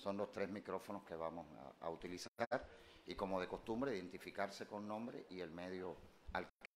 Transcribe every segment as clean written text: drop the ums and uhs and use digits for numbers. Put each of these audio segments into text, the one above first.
Son los tres micrófonos que vamos a utilizar y, como de costumbre, identificarse con nombre y el medio al que...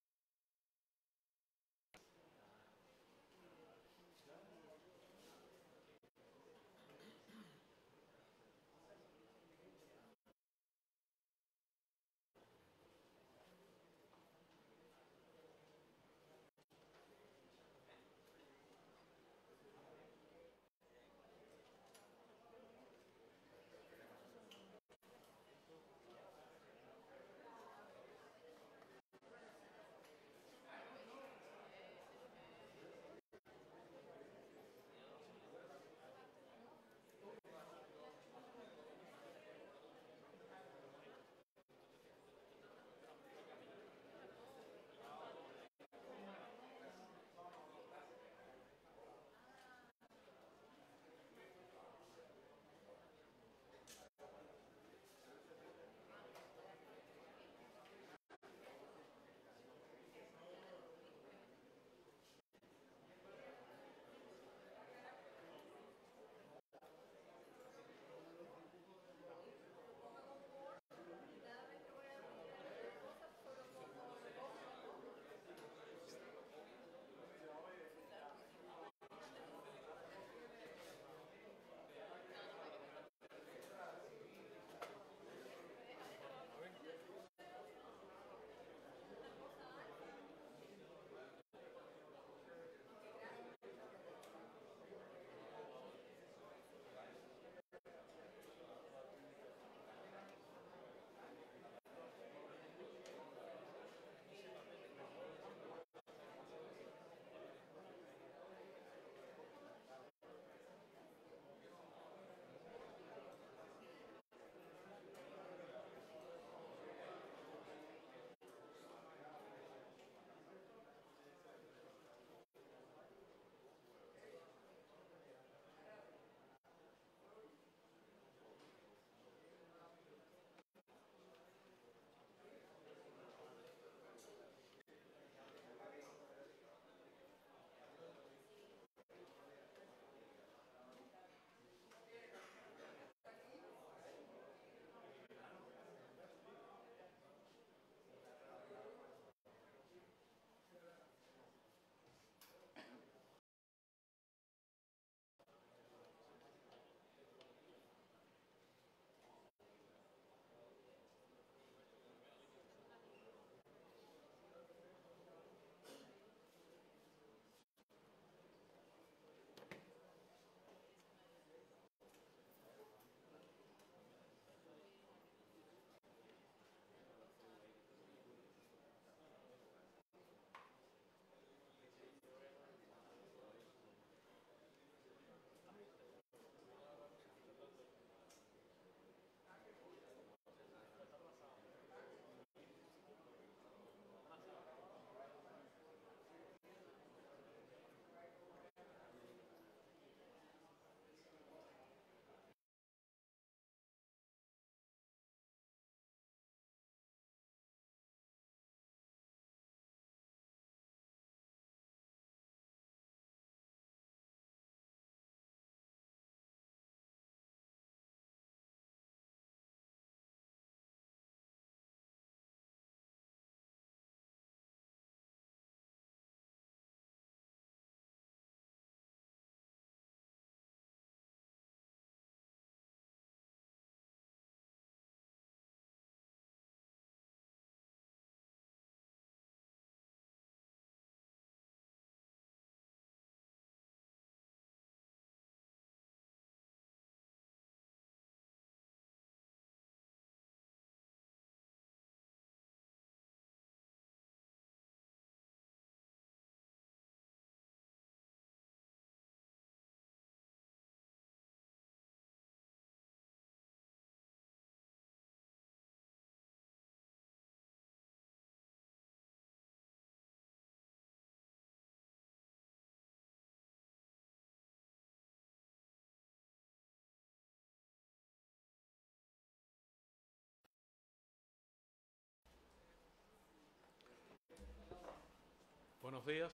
Buenos días.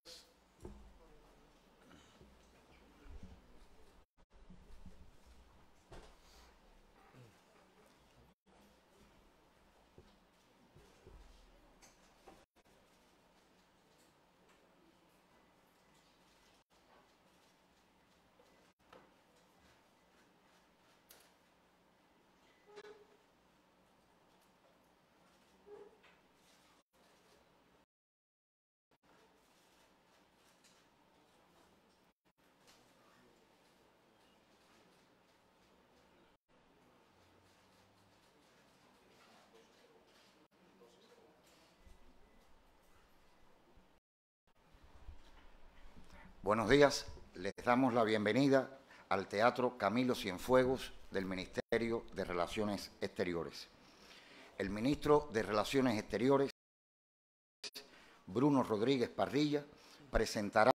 Buenos días, les damos la bienvenida al Teatro Camilo Cienfuegos del Ministerio de Relaciones Exteriores. El ministro de Relaciones Exteriores, Bruno Rodríguez Parrilla, presentará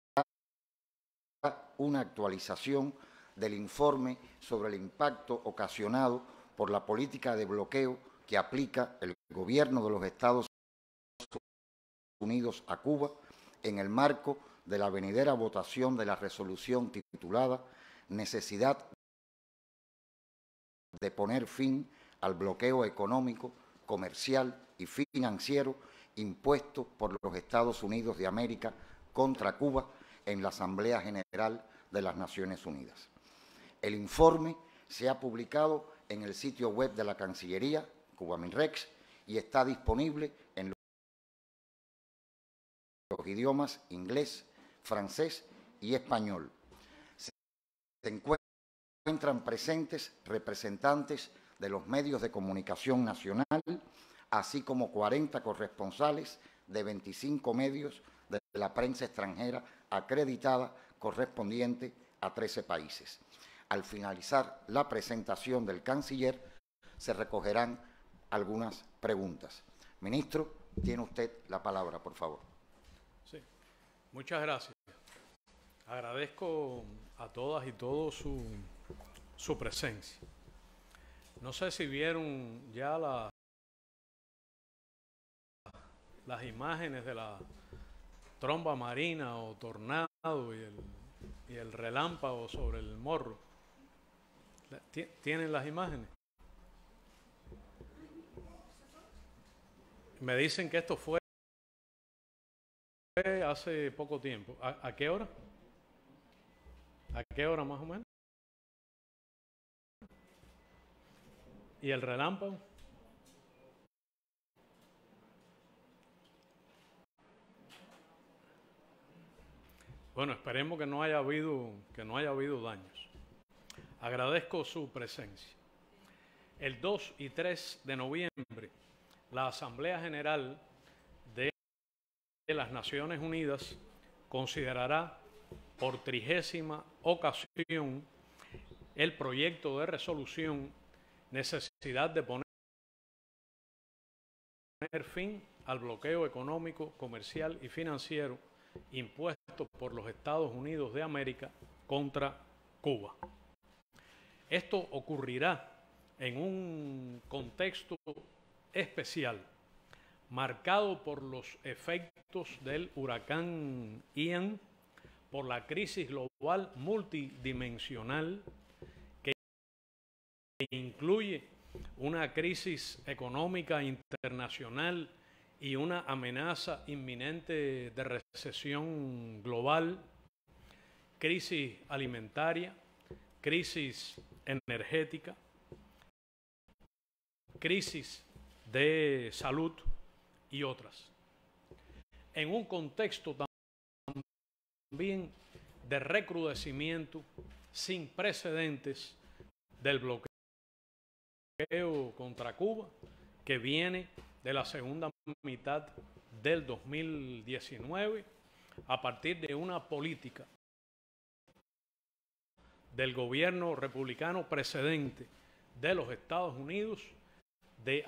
una actualización del informe sobre el impacto ocasionado por la política de bloqueo que aplica el gobierno de los Estados Unidos a Cuba en el marco de la venidera votación de la resolución titulada Necesidad de poner fin al bloqueo económico, comercial y financiero impuesto por los Estados Unidos de América contra Cuba en la Asamblea General de las Naciones Unidas. El informe se ha publicado en el sitio web de la Cancillería, Cubaminrex, y está disponible en los idiomas inglés, francés y español. Se encuentran presentes representantes de los medios de comunicación nacional, así como 40 corresponsales de 25 medios de la prensa extranjera acreditada correspondiente a 13 países. Al finalizar la presentación del canciller, se recogerán algunas preguntas. Ministro, tiene usted la palabra, por favor. Sí, muchas gracias. Agradezco a todas y todos su presencia. No sé si vieron ya las imágenes de la tromba marina o tornado y el relámpago sobre el morro. ¿Tienen las imágenes? Me dicen que esto fue hace poco tiempo. ¿A qué hora? ¿A qué hora más o menos? ¿Y el relámpago? Bueno, esperemos que no haya habido daños. Agradezco su presencia. El 2 y 3 de noviembre, la Asamblea General de las Naciones Unidas considerará por 30ª ocasión el proyecto de resolución Necesidad de poner fin al bloqueo económico, comercial y financiero impuesto por los Estados Unidos de América contra Cuba. Esto ocurrirá en un contexto especial, marcado por los efectos del huracán Ian, por la crisis global multidimensional que incluye una crisis económica internacional y una amenaza inminente de recesión global, crisis alimentaria, crisis energética, crisis de salud y otras. En un contexto también de recrudecimiento sin precedentes del bloqueo contra Cuba, que viene de la segunda mitad del 2019, a partir de una política del gobierno republicano precedente de los Estados Unidos de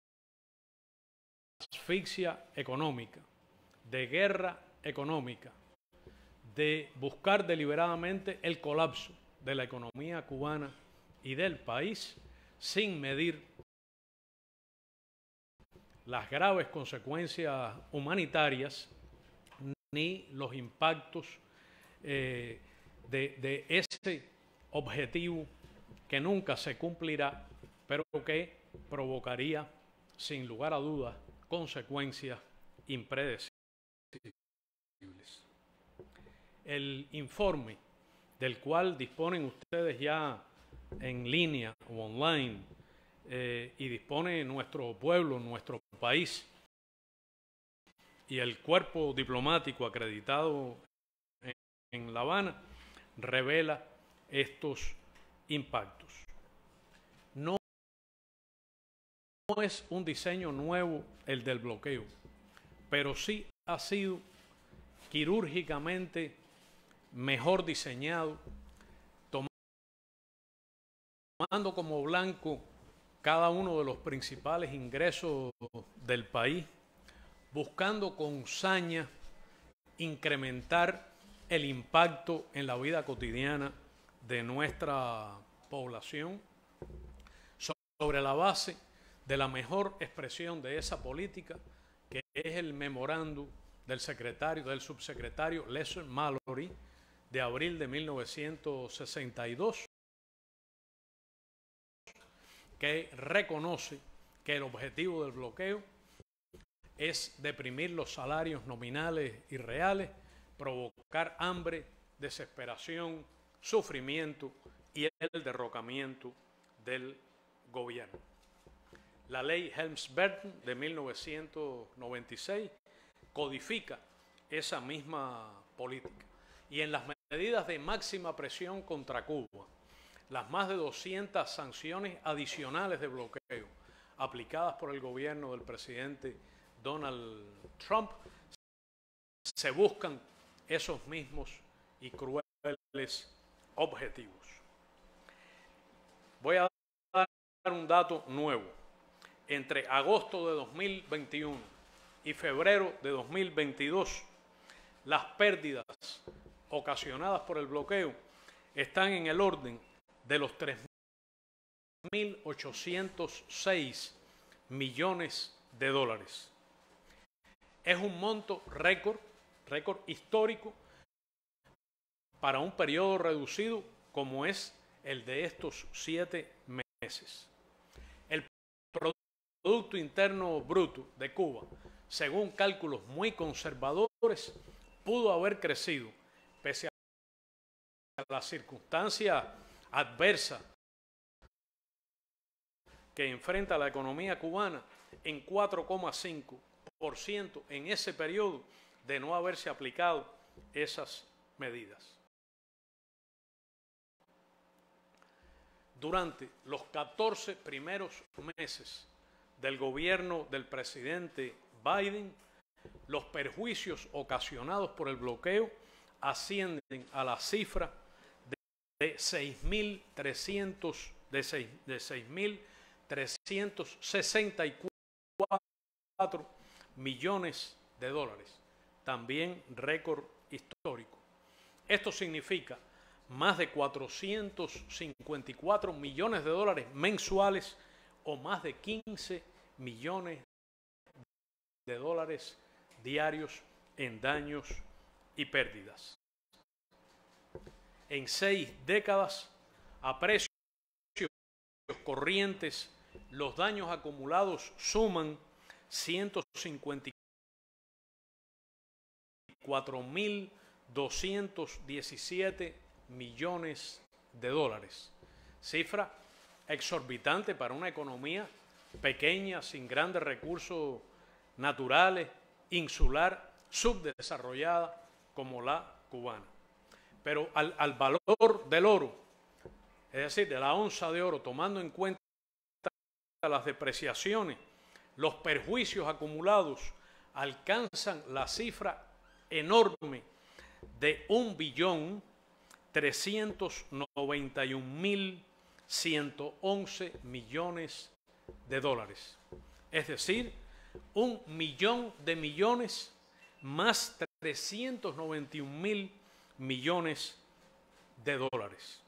asfixia económica, de guerra económica, de buscar deliberadamente el colapso de la economía cubana y del país sin medir las graves consecuencias humanitarias ni los impactos de ese objetivo que nunca se cumplirá, pero que provocaría, sin lugar a dudas, consecuencias impredecibles. El informe del cual disponen ustedes ya en línea o online y dispone nuestro pueblo, nuestro país y el cuerpo diplomático acreditado en La Habana, revela estos impactos. No es un diseño nuevo el del bloqueo, pero sí ha sido quirúrgicamente mejor diseñado, tomando como blanco cada uno de los principales ingresos del país, buscando con saña incrementar el impacto en la vida cotidiana de nuestra población sobre la base de la mejor expresión de esa política, que es el memorándum del subsecretario Leslie Mallory de abril de 1962, que reconoce que el objetivo del bloqueo es deprimir los salarios nominales y reales, provocar hambre, desesperación, sufrimiento y el derrocamiento del gobierno. La ley Helms-Burton de 1996 codifica esa misma política. Y en las medidas de máxima presión contra Cuba, las más de 200 sanciones adicionales de bloqueo aplicadas por el gobierno del presidente Donald Trump, se buscan esos mismos y crueles objetivos. Voy a dar un dato nuevo. Entre agosto de 2021 y febrero de 2022, las pérdidas ocasionadas por el bloqueo están en el orden de los 3.806 millones de dólares. Es un monto récord histórico para un periodo reducido como es el de estos 7 meses. El Producto Interno Bruto de Cuba, según cálculos muy conservadores, pudo haber crecido, pese a las circunstancias adversas que enfrenta la economía cubana, en 4,5% en ese periodo de no haberse aplicado esas medidas. Durante los 14 primeros meses del gobierno del presidente Biden, los perjuicios ocasionados por el bloqueo ascienden a la cifra de 6.364 millones de dólares, también récord histórico. Esto significa más de 454 millones de dólares mensuales o más de 15 millones de dólares diarios en daños y pérdidas. En 6 décadas, a precios corrientes, los daños acumulados suman 154.217 millones de dólares. Cifra exorbitante para una economía pequeña, sin grandes recursos naturales, insular, subdesarrollada como la cubana. Pero al valor del oro, es decir, de la onza de oro, tomando en cuenta las depreciaciones, los perjuicios acumulados alcanzan la cifra enorme de 1.391.111 millones de dólares. Es decir, 1 millón de millones más 391.000 millones de dólares.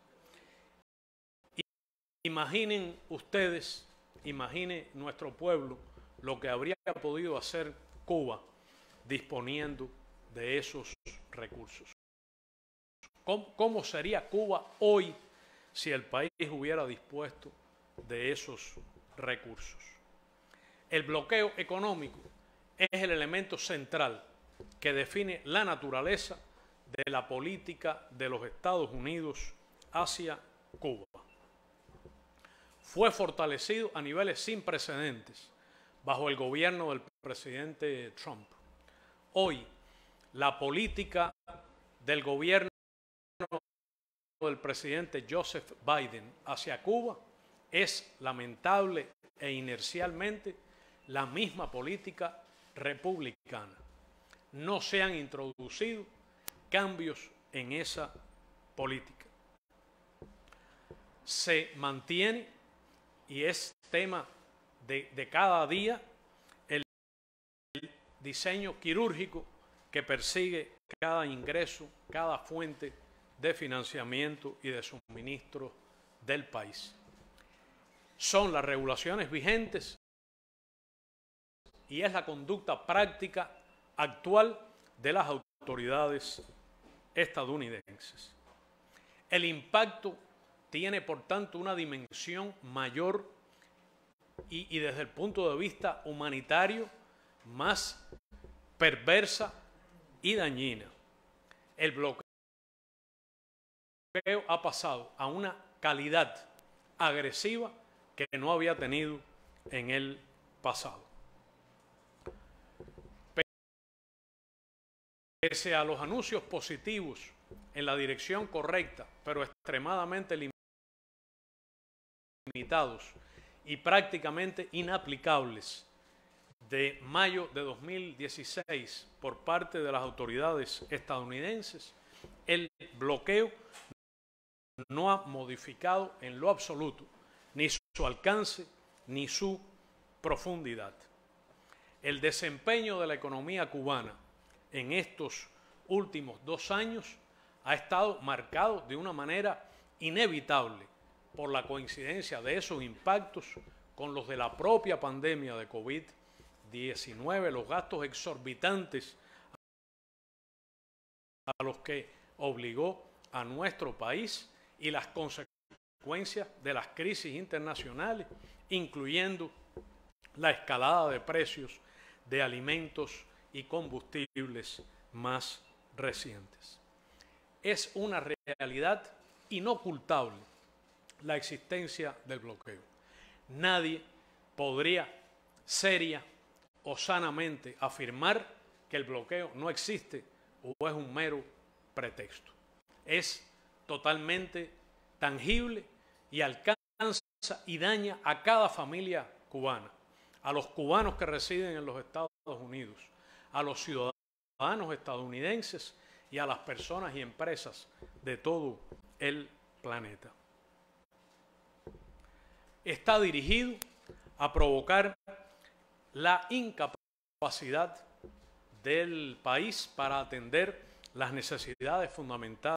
Imaginen ustedes, imagine nuestro pueblo lo que habría podido hacer Cuba disponiendo de esos recursos. ¿Cómo sería Cuba hoy si el país hubiera dispuesto de esos recursos? El bloqueo económico es el elemento central que define la naturaleza de la política de los Estados Unidos hacia Cuba. Fue fortalecido a niveles sin precedentes bajo el gobierno del presidente Trump. Hoy, la política del gobierno del presidente Joseph Biden hacia Cuba es lamentable e inercialmente la misma política republicana. No se han introducido cambios en esa política. Se mantiene, y es tema de cada día, el diseño quirúrgico que persigue cada ingreso, cada fuente de financiamiento y de suministro del país. Son las regulaciones vigentes y es la conducta práctica actual de las autoridades estadounidenses. El impacto tiene, por tanto, una dimensión mayor y desde el punto de vista humanitario más perversa y dañina. El bloqueo ha pasado a una calidad agresiva que no había tenido en el pasado. Pese a los anuncios positivos en la dirección correcta, pero extremadamente limitados y prácticamente inaplicables, de mayo de 2016 por parte de las autoridades estadounidenses, el bloqueo no ha modificado en lo absoluto ni su alcance ni su profundidad. El desempeño de la economía cubana en estos últimos 2 años ha estado marcado de una manera inevitable por la coincidencia de esos impactos con los de la propia pandemia de COVID-19, los gastos exorbitantes a los que obligó a nuestro país y las consecuencias de las crisis internacionales, incluyendo la escalada de precios de alimentos y combustibles más recientes. Es una realidad inocultable la existencia del bloqueo. Nadie podría seria o sanamente afirmar que el bloqueo no existe o es un mero pretexto. Es totalmente tangible y alcanza y daña a cada familia cubana, a los cubanos que residen en los Estados Unidos, a los ciudadanos estadounidenses y a las personas y empresas de todo el planeta. Está dirigido a provocar la incapacidad del país para atender las necesidades fundamentales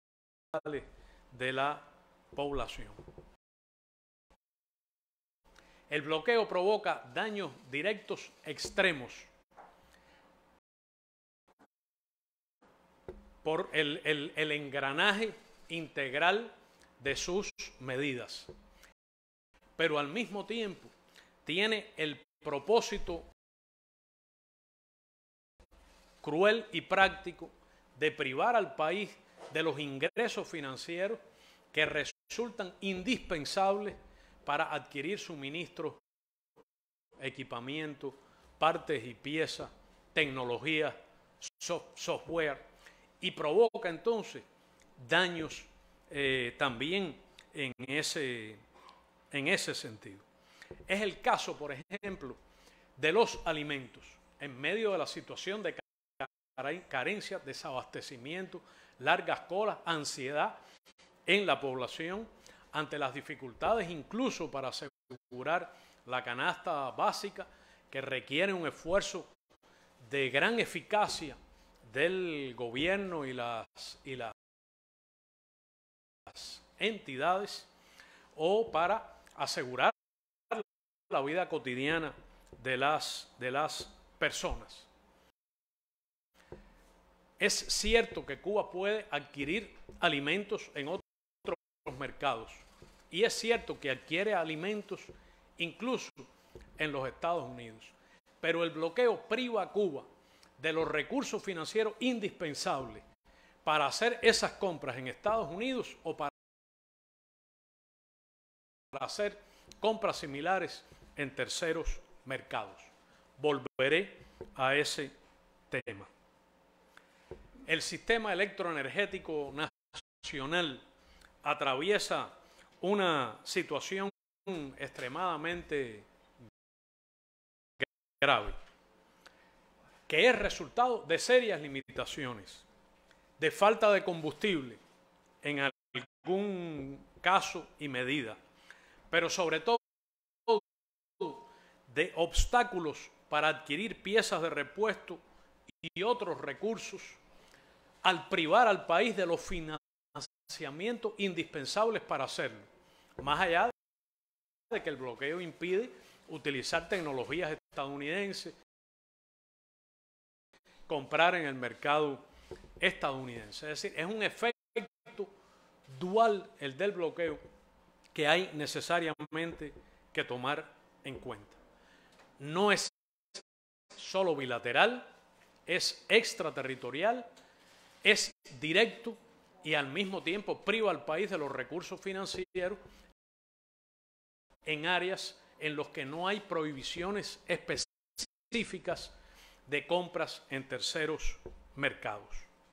de la población. El bloqueo provoca daños directos extremos por el engranaje integral de sus medidas, pero al mismo tiempo tiene el propósito cruel y práctico de privar al país de los ingresos financieros que resultan indispensables para adquirir suministros, equipamiento, partes y piezas, tecnología, software, y provoca entonces daños también en ese sentido. Es el caso, por ejemplo, de los alimentos. En medio de la situación de carencia, desabastecimiento, largas colas, ansiedad en la población, ante las dificultades incluso para asegurar la canasta básica, que requiere un esfuerzo de gran eficacia del gobierno y las entidades, o para asegurar la vida cotidiana de las personas. Es cierto que Cuba puede adquirir alimentos en otros mercados, y es cierto que adquiere alimentos incluso en los Estados Unidos, pero el bloqueo priva a Cuba de los recursos financieros indispensables para hacer esas compras en Estados Unidos o para hacer compras similares en terceros mercados. Volveré a ese tema. El sistema electroenergético nacional atraviesa una situación extremadamente grave, que es resultado de serias limitaciones de falta de combustible en algún caso y medida, pero sobre todo de obstáculos para adquirir piezas de repuesto y otros recursos, al privar al país de los financiamientos indispensables para hacerlo, más allá de que el bloqueo impide utilizar tecnologías estadounidenses, comprar en el mercado estadounidense. Es decir, es un efecto dual el del bloqueo que hay necesariamente que tomar en cuenta. No es solo bilateral, es extraterritorial, es directo y al mismo tiempo priva al país de los recursos financieros en áreas en los que no hay prohibiciones específicas de compras en terceros mercados.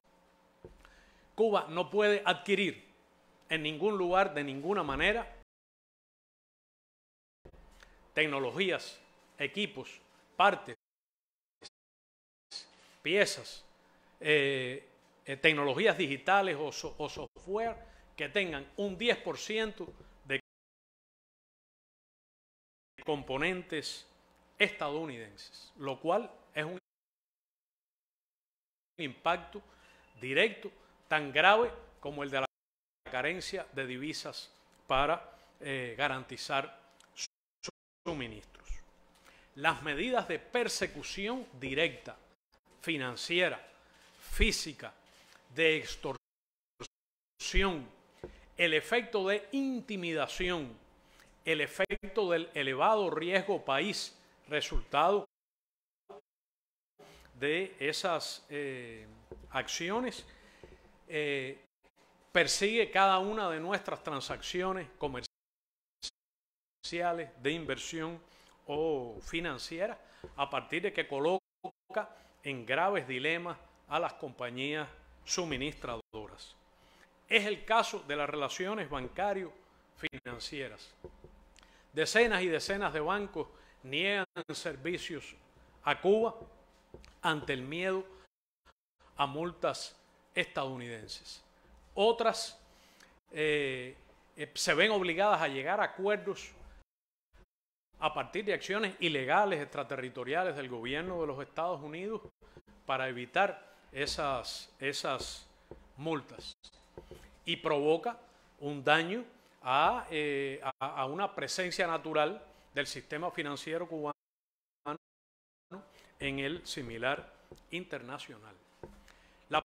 Cuba no puede adquirir en ningún lugar, de ninguna manera, tecnologías, equipos, partes, piezas, tecnologías digitales o software que tengan un 10% de componentes estadounidenses, lo cual es un impacto directo tan grave como el de la carencia de divisas para garantizar suministros. Las medidas de persecución directa, financiera, física, de extorsión, el efecto de intimidación, el efecto del elevado riesgo país, resultado de esas acciones, persigue cada una de nuestras transacciones comerciales, de inversión o financiera, a partir de que coloca en graves dilemas a las compañías suministradoras. Es el caso de las relaciones bancario-financieras. Decenas y decenas de bancos niegan servicios a Cuba ante el miedo a multas estadounidenses. Otras se ven obligadas a llegar a acuerdos a partir de acciones ilegales extraterritoriales del gobierno de los Estados Unidos para evitar esas multas, y provoca un daño a una presencia natural del sistema financiero cubano en el similar internacional. La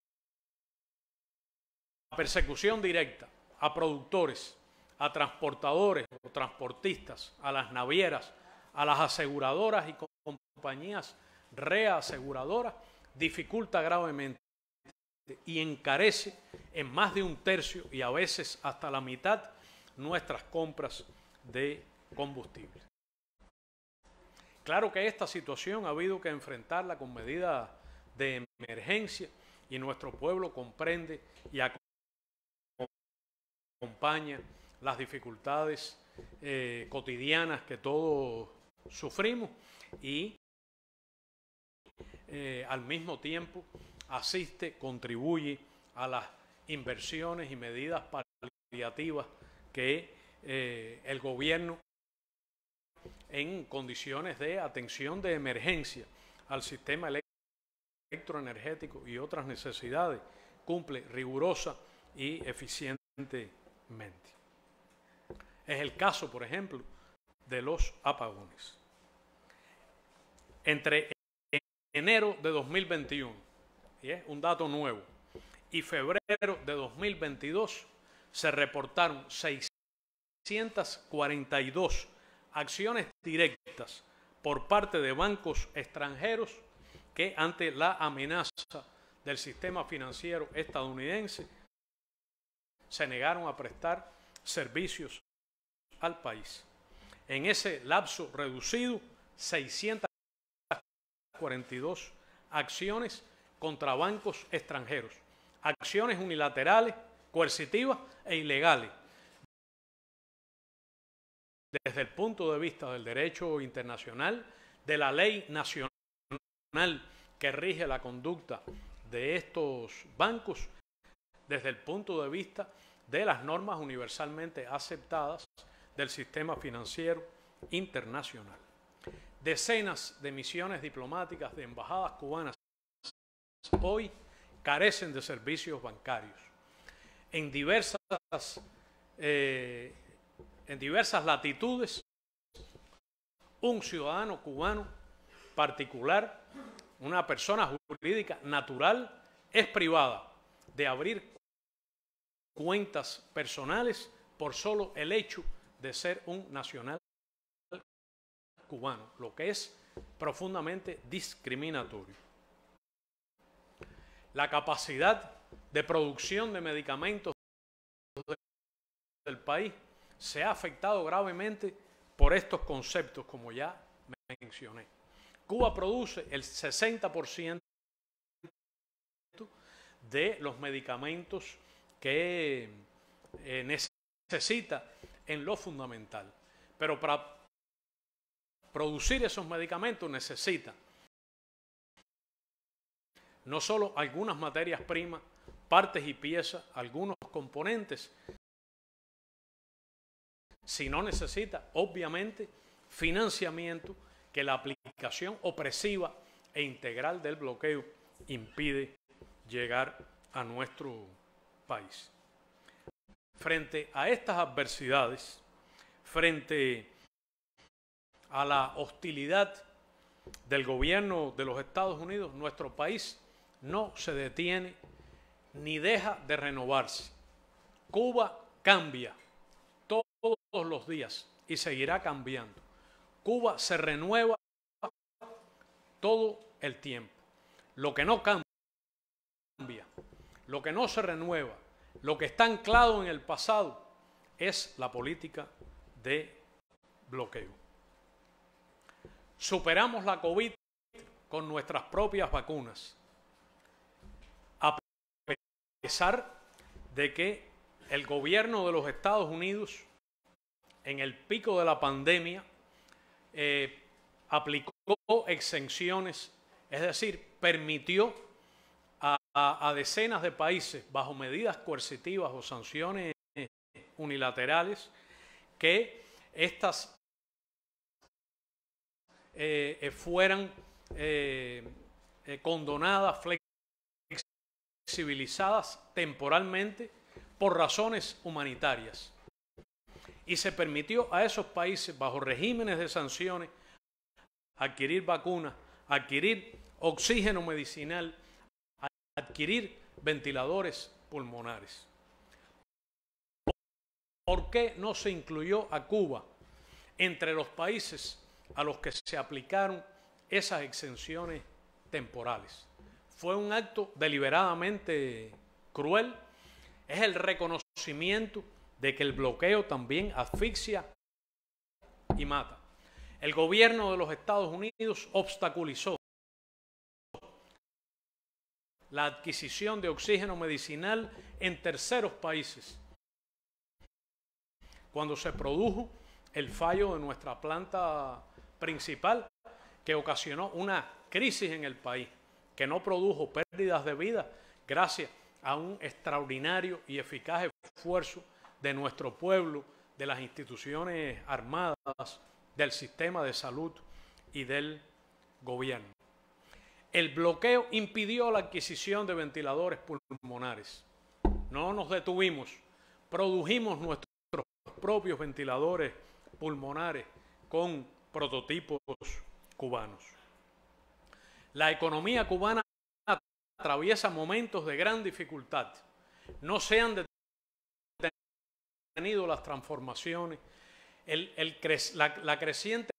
persecución directa a productores, a transportadores o transportistas, a las navieras, a las aseguradoras y compañías reaseguradoras, dificulta gravemente y encarece en más de un tercio y a veces hasta la mitad nuestras compras de combustible. Claro que esta situación ha habido que enfrentarla con medidas de emergencia y nuestro pueblo comprende y acompaña las dificultades cotidianas que todos sufrimos y al mismo tiempo asiste, contribuye a las inversiones y medidas paliativas que el gobierno, en condiciones de atención de emergencia al sistema electroenergético y otras necesidades, cumple rigurosa y eficientemente. Es el caso, por ejemplo, de los apagones. Entre enero de 2021, y es un dato nuevo, y febrero de 2022 se reportaron 642 acciones directas por parte de bancos extranjeros que, ante la amenaza del sistema financiero estadounidense, se negaron a prestar servicios al país. En ese lapso reducido, 642 acciones contra bancos extranjeros, acciones unilaterales, coercitivas e ilegales, desde el punto de vista del derecho internacional, de la ley nacional que rige la conducta de estos bancos desde el punto de vista de las normas universalmente aceptadas del sistema financiero internacional. Decenas de misiones diplomáticas de embajadas cubanas hoy carecen de servicios bancarios. En diversas latitudes, un ciudadano cubano particular, una persona jurídica natural, es privada de abrir cuentas personales por solo el hecho de ser un nacional cubano, lo que es profundamente discriminatorio. La capacidad de producción de medicamentos del país se ha afectado gravemente por estos conceptos, como ya mencioné. Cuba produce el 60% de los medicamentos que necesita en lo fundamental. Pero para producir esos medicamentos necesita no solo algunas materias primas, partes y piezas, algunos componentes, sino necesita, obviamente, financiamiento que la aplicación opresiva e integral del bloqueo impide llegar a nuestro país. Frente a estas adversidades, frente a la hostilidad del gobierno de los Estados Unidos, nuestro país no se detiene ni deja de renovarse. Cuba cambia todos los días y seguirá cambiando. Cuba se renueva todo el tiempo. Lo que no cambia, lo que no se renueva, lo que está anclado en el pasado es la política de bloqueo. Superamos la COVID con nuestras propias vacunas, a pesar de que el gobierno de los Estados Unidos, en el pico de la pandemia, aplicó exenciones, es decir, permitió a decenas de países, bajo medidas coercitivas o sanciones unilaterales, que estas fueran condonadas, flexibilizadas temporalmente por razones humanitarias. Y se permitió a esos países, bajo regímenes de sanciones, adquirir vacunas, adquirir oxígeno medicinal, adquirir ventiladores pulmonares. ¿Por qué no se incluyó a Cuba entre los países a los que se aplicaron esas exenciones temporales? Fue un acto deliberadamente cruel. Es el reconocimiento de que el bloqueo también asfixia y mata. El gobierno de los Estados Unidos obstaculizó la adquisición de oxígeno medicinal en terceros países. Cuando se produjo el fallo de nuestra planta principal, que ocasionó una crisis en el país, que no produjo pérdidas de vida gracias a un extraordinario y eficaz esfuerzo de nuestro pueblo, de las instituciones armadas, del sistema de salud y del gobierno. El bloqueo impidió la adquisición de ventiladores pulmonares. No nos detuvimos, produjimos nuestros propios ventiladores pulmonares con prototipos cubanos. La economía cubana atraviesa momentos de gran dificultad. No se han detenido las transformaciones, la creciente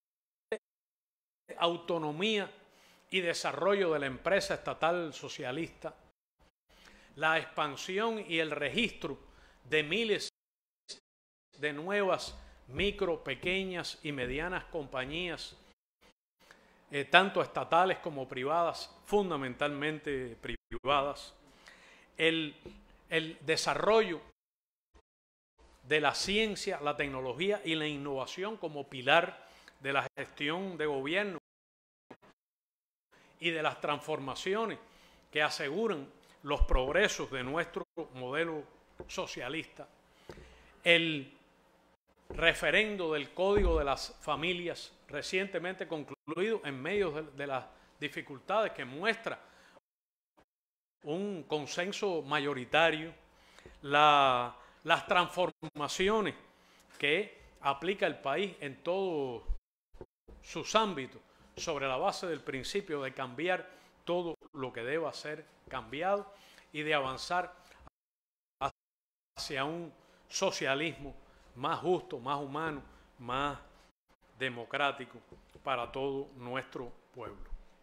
autonomía y desarrollo de la empresa estatal socialista, la expansión y el registro de miles de nuevas micro, pequeñas y medianas compañías, tanto estatales como privadas, fundamentalmente privadas, el desarrollo de la ciencia, la tecnología y la innovación como pilar de la gestión de gobierno y de las transformaciones que aseguran los progresos de nuestro modelo socialista, el referendo del Código de las Familias recientemente concluido en medio de las dificultades que muestra un consenso mayoritario, las transformaciones que aplica el país en todos sus ámbitos sobre la base del principio de cambiar todo lo que deba ser cambiado y de avanzar hacia un socialismo más justo, más humano, más democrático para todo nuestro pueblo.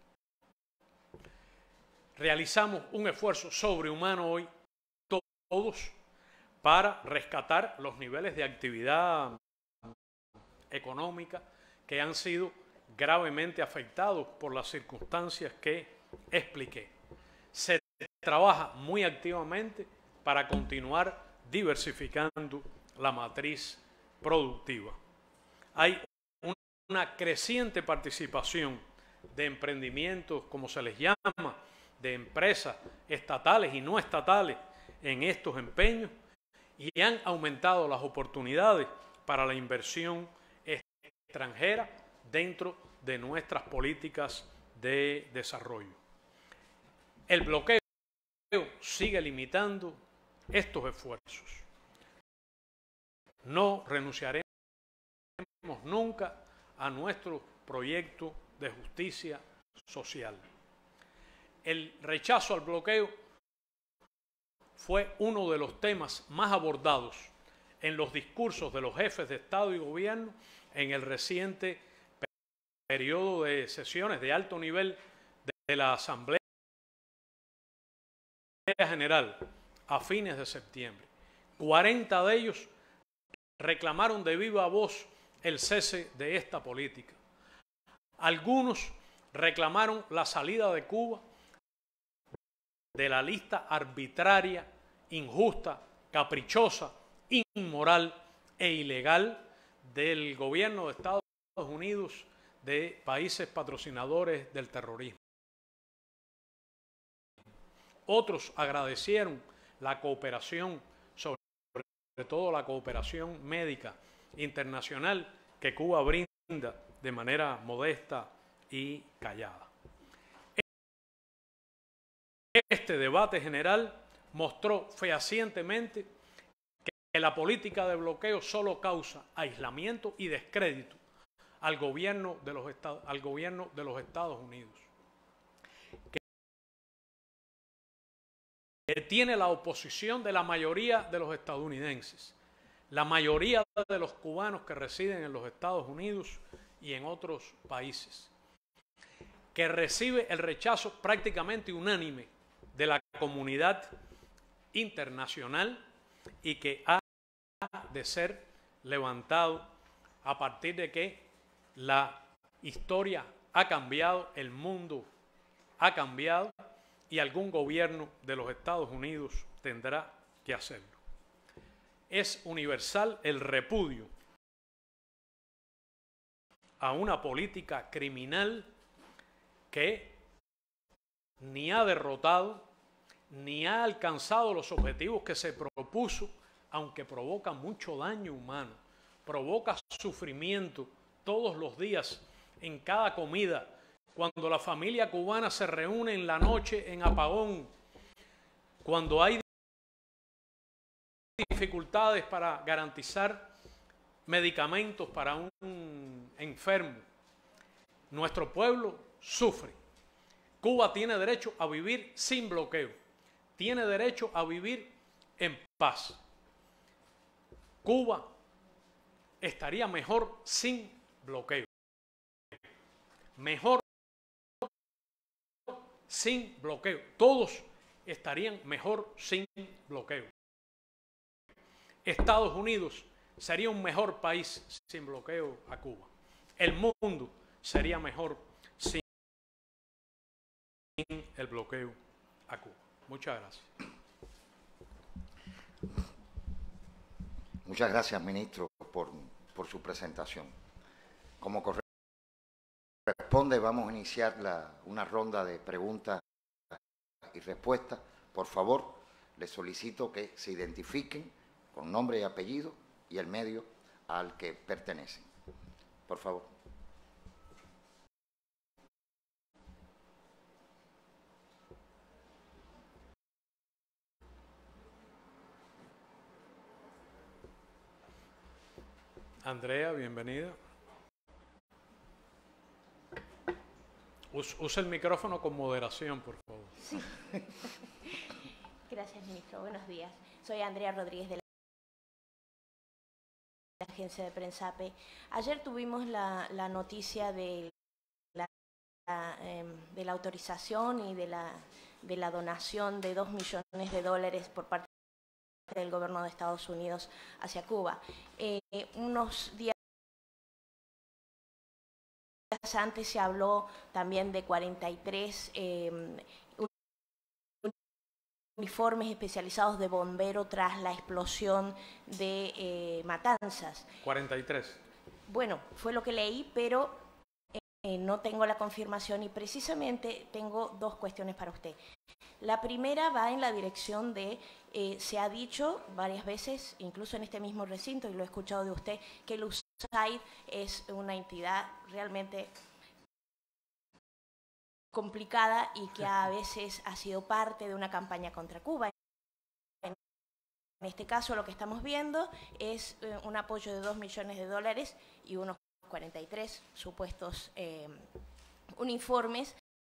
Realizamos un esfuerzo sobrehumano hoy todos para rescatar los niveles de actividad económica que han sido gravemente afectados por las circunstancias que expliqué. Se trabaja muy activamente para continuar diversificando la matriz productiva. Hay una creciente participación de emprendimientos, como se les llama, de empresas estatales y no estatales en estos empeños, y han aumentado las oportunidades para la inversión extranjera dentro de nuestras políticas de desarrollo. El bloqueo sigue limitando estos esfuerzos. No renunciaremos nunca a nuestro proyecto de justicia social. El rechazo al bloqueo fue uno de los temas más abordados en los discursos de los jefes de Estado y Gobierno en el reciente periodo de sesiones de alto nivel de la Asamblea General a fines de septiembre. 40 de ellos reclamaron de viva voz el cese de esta política. Algunos reclamaron la salida de Cuba de la lista arbitraria, injusta, caprichosa, inmoral e ilegal del gobierno de Estados Unidos de países patrocinadores del terrorismo. Otros agradecieron la cooperación, sobre todo la cooperación médica internacional que Cuba brinda de manera modesta y callada. Este debate general mostró fehacientemente que la política de bloqueo solo causa aislamiento y descrédito al gobierno de los Estados Unidos, que tiene la oposición de la mayoría de los estadounidenses, la mayoría de los cubanos que residen en los Estados Unidos y en otros países, que recibe el rechazo prácticamente unánime de la comunidad internacional y que ha de ser levantado a partir de que la historia ha cambiado, el mundo ha cambiado y algún gobierno de los Estados Unidos tendrá que hacerlo. Es universal el repudio a una política criminal que ni ha derrotado ni ha alcanzado los objetivos que se propuso, aunque provoca mucho daño humano, provoca sufrimiento todos los días en cada comida, cuando la familia cubana se reúne en la noche en apagón, cuando hay dificultades para garantizar medicamentos para un enfermo. Nuestro pueblo sufre. Cuba tiene derecho a vivir sin bloqueo, tiene derecho a vivir en paz. Cuba estaría mejor sin bloqueo, mejor sin bloqueo. Todos estarían mejor sin bloqueo. Estados Unidos sería un mejor país sin bloqueo a Cuba. El mundo sería mejor sin el bloqueo a Cuba. Muchas gracias. Muchas gracias, ministro, por su presentación. Como corresponde, vamos a iniciar una ronda de preguntas y respuestas Por favor, les solicito que se identifiquen con nombre y apellido y el medio al que pertenecen. Por favor. Andrea, bienvenida. Usa el micrófono con moderación, por favor. Sí. Gracias, ministro. Buenos días. Soy Andrea Rodríguez de la agencia de prensa AP. Ayer tuvimos la noticia de la autorización y de la donación de $2 millones por parte del gobierno de Estados Unidos hacia Cuba. Unos días antes se habló también de 43 uniformes especializados de bombero tras la explosión de Matanzas. 43. Bueno, fue lo que leí, pero no tengo la confirmación y precisamente tengo dos cuestiones para usted. La primera va en la dirección de, se ha dicho varias veces, incluso en este mismo recinto, y lo he escuchado de usted, que el USAID es una entidad realmente complicada y que a veces ha sido parte de una campaña contra Cuba. En este caso lo que estamos viendo es un apoyo de $2 millones y unos 43 supuestos uniformes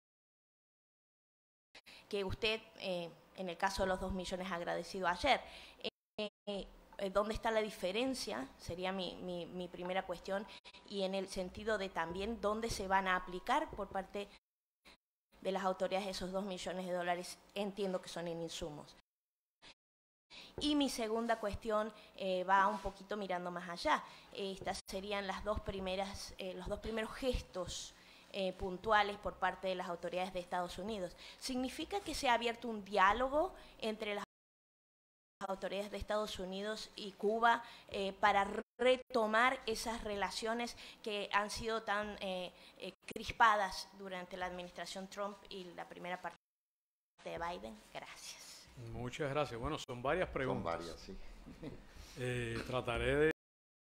que usted, en el caso de los 2 millones, ha agradecido ayer. ¿Dónde está la diferencia? Sería mi primera cuestión. Y en el sentido de también dónde se van a aplicar por parte de las autoridades esos $2 millones, entiendo que son en insumos. Y mi segunda cuestión va un poquito mirando más allá. Estas serían los dos primeros gestos puntuales por parte de las autoridades de Estados Unidos. ¿Significa que se ha abierto un diálogo entre las autoridades de Estados Unidos y Cuba para retomar esas relaciones que han sido tan crispadas durante la administración Trump y la primera parte de Biden? Gracias. Muchas gracias. Bueno, son varias preguntas. Son varias, sí. Trataré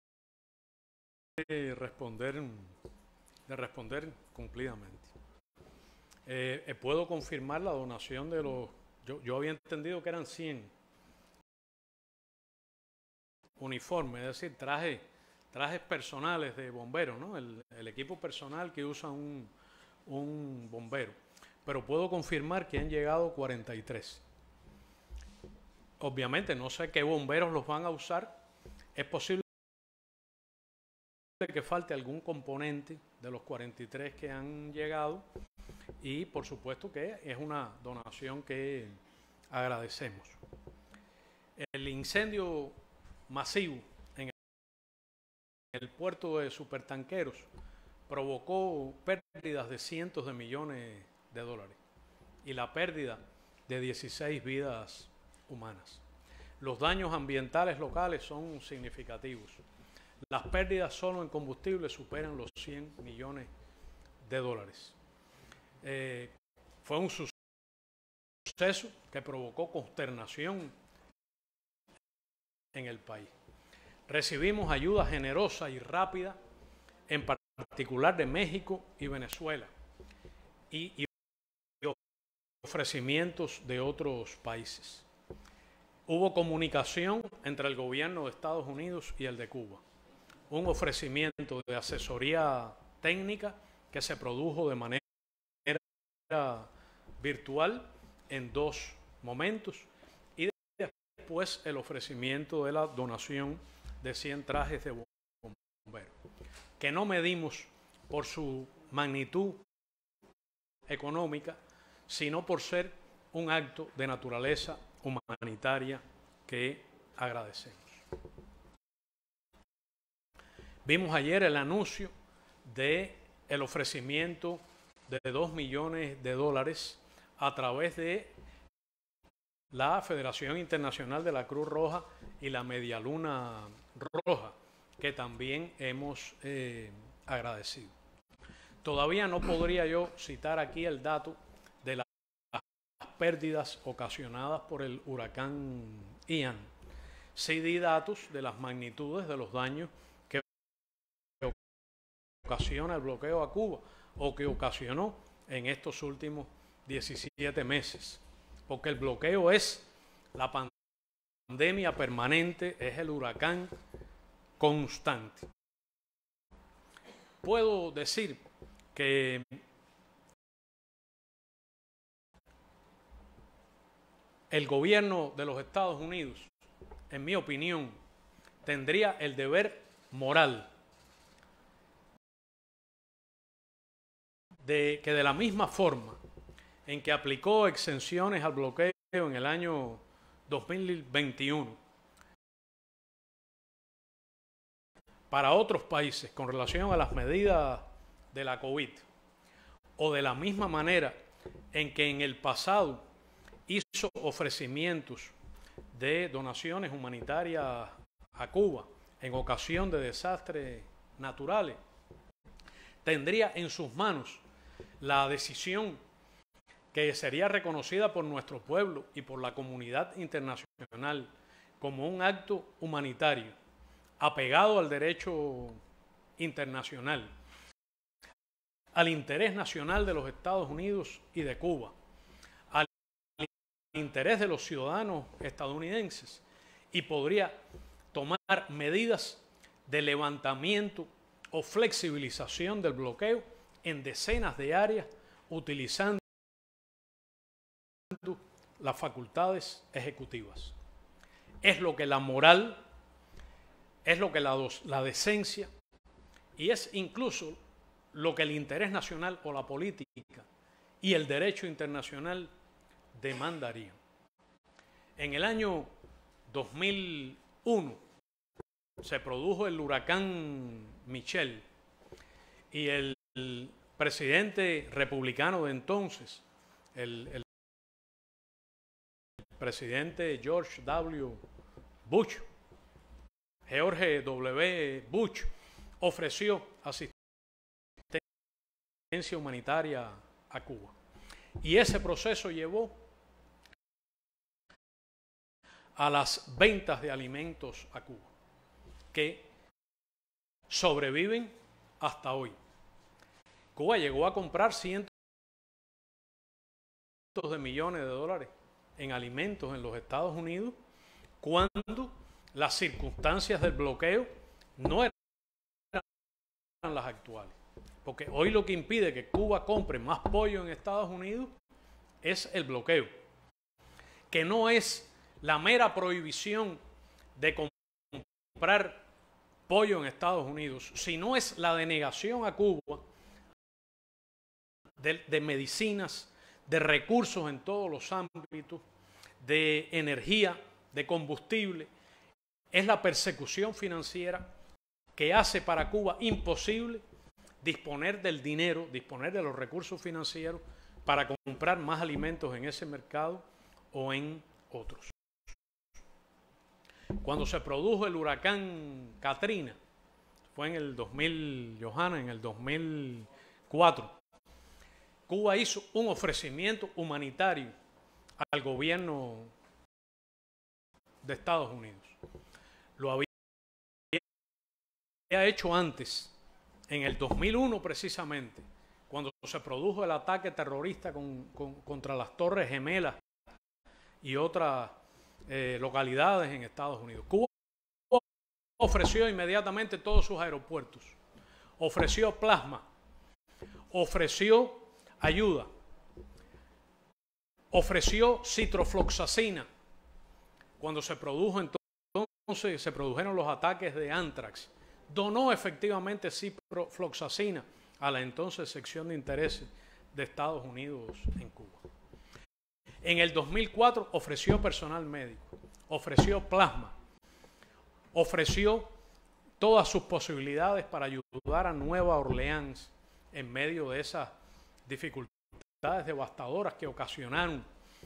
de responder cumplidamente. Puedo confirmar la donación de los... Yo había entendido que eran 100 uniformes, es decir, trajes personales de bomberos, ¿no? El equipo personal que usa un bombero. Pero puedo confirmar que han llegado 43. Obviamente no sé qué bomberos los van a usar. Es posible que falte algún componente de los 43 que han llegado y por supuesto que es una donación que agradecemos. El incendio masivo en el puerto de supertanqueros provocó pérdidas de cientos de millones de dólares y la pérdida de 16 vidas humanas. Los daños ambientales locales son significativos. Las pérdidas solo en combustible superan los 100 millones de dólares. Fue un suceso que provocó consternación en el país. Recibimos ayuda generosa y rápida, en particular de México y Venezuela, y ofrecimientos de otros países. Hubo comunicación entre el gobierno de Estados Unidos y el de Cuba. Un ofrecimiento de asesoría técnica que se produjo de manera virtual en 2 momentos y después el ofrecimiento de la donación de 100 trajes de bomberos, que no medimos por su magnitud económica, sino por ser un acto de naturaleza humanitaria que agradecemos. Vimos ayer el anuncio del ofrecimiento de $2 millones a través de la Federación Internacional de la Cruz Roja y la Media Luna Roja, que también hemos agradecido. Todavía no podría yo citar aquí el dato de las pérdidas ocasionadas por el huracán Ian. Sí di datos de las magnitudes de los daños que ocasiona el bloqueo a Cuba o que ocasionó en estos últimos 17 meses. Porque el bloqueo es la pandemia permanente, es el huracán constante. Puedo decir que el gobierno de los Estados Unidos, en mi opinión, tendría el deber moral de que de la misma forma en que aplicó exenciones al bloqueo en el año 2021 para otros países con relación a las medidas de la COVID, o de la misma manera en que en el pasado hizo ofrecimientos de donaciones humanitarias a Cuba en ocasión de desastres naturales, tendría en sus manos la decisión que sería reconocida por nuestro pueblo y por la comunidad internacional como un acto humanitario apegado al derecho internacional, al interés nacional de los Estados Unidos y de Cuba, al interés de los ciudadanos estadounidenses, y podría tomar medidas de levantamiento o flexibilización del bloqueo en decenas de áreas utilizando las facultades ejecutivas. Es lo que la moral, es lo que la decencia y es incluso lo que el interés nacional o la política y el derecho internacional demandarían. En el año 2001 se produjo el huracán Michelle y el presidente republicano de entonces, el presidente George W. Bush, ofreció asistencia humanitaria a Cuba. Y ese proceso llevó a las ventas de alimentos a Cuba, que sobreviven hasta hoy. Cuba llegó a comprar cientos de millones de dólares en alimentos en los Estados Unidos cuando las circunstancias del bloqueo no eran las actuales. Porque hoy lo que impide que Cuba compre más pollo en Estados Unidos es el bloqueo, que no es la mera prohibición de comprar pollo en Estados Unidos, sino es la denegación a Cuba de medicinas, de recursos en todos los ámbitos, de energía, de combustible. Es la persecución financiera que hace para Cuba imposible disponer del dinero, disponer de los recursos financieros para comprar más alimentos en ese mercado o en otros. Cuando se produjo el huracán Katrina, fue en el 2000, Johanna, en el 2004, Cuba hizo un ofrecimiento humanitario al gobierno de Estados Unidos. Lo había hecho antes, en el 2001 precisamente, cuando se produjo el ataque terrorista contra las Torres Gemelas y otras localidades en Estados Unidos. Cuba ofreció inmediatamente todos sus aeropuertos, ofreció plasma, ofreció ayuda, ofreció citrofloxacina. Cuando se produjeron los ataques de Anthrax, donó efectivamente ciprofloxacina a la entonces sección de intereses de Estados Unidos en Cuba. En el 2004 ofreció personal médico, ofreció plasma, ofreció todas sus posibilidades para ayudar a Nueva Orleans en medio de esas dificultades devastadoras que ocasionaron